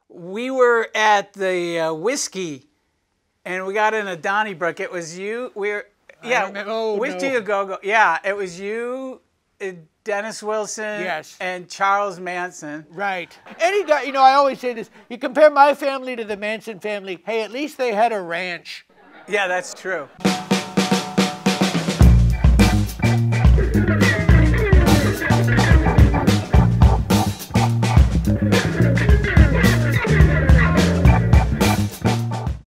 We were at the Whiskey, and we got in a Donnybrook. It was you. Whiskey a Go-Go. Yeah, it was you, Dennis Wilson, yes, and Charles Manson. Right. Any guy, you know, I always say this. You compare my family to the Manson family. Hey, at least they had a ranch. Yeah, that's true.